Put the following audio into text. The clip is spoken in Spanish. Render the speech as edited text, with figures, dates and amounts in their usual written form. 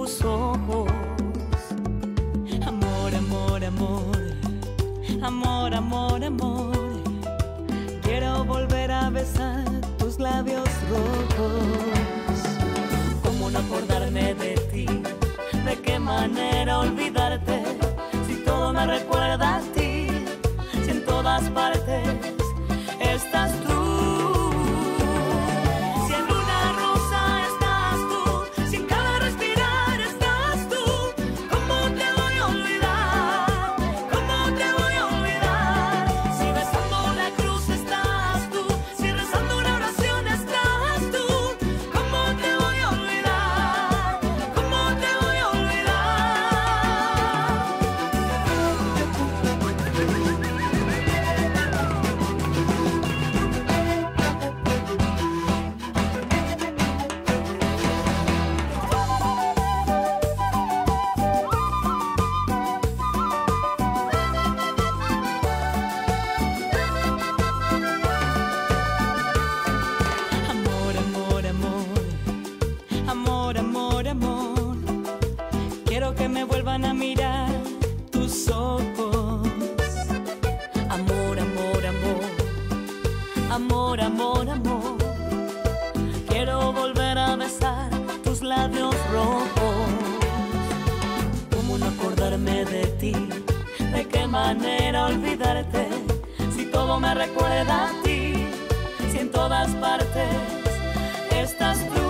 tus ojos. Amor, amor, amor, amor, amor, amor. Quiero volver a besar tus labios rojos. ¿Cómo no acordarme de ti? ¿De qué manera olvidarte? Si todo me recuerda a ti, si en todas partes estás tú. Quiero que me vuelvan a mirar tus ojos. Amor, amor, amor, amor, amor, amor. Quiero volver a besar tus labios rojos. ¿Cómo no acordarme de ti? ¿De qué manera olvidarte? Si todo me recuerda a ti, si en todas partes estás tú.